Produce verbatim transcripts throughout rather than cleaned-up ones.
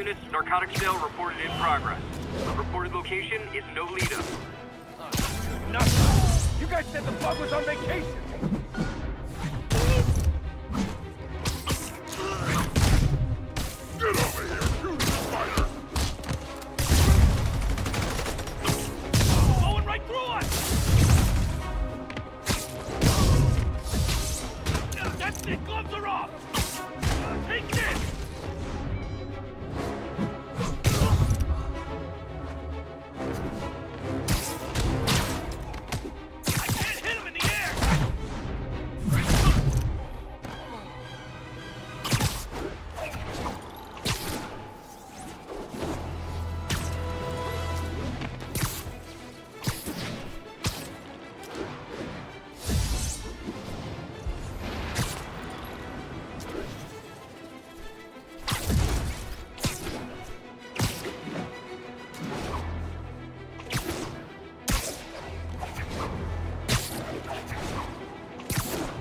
units, narcotic sale reported in progress. Reported location is no lead up. Nothing. You guys said the bug was on vacation. Get over here, you spider! Going right through us! That's it! Gloves are off! Take this! I can't hit him in the air!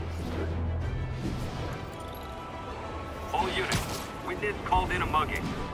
All units, witness called in a mugging.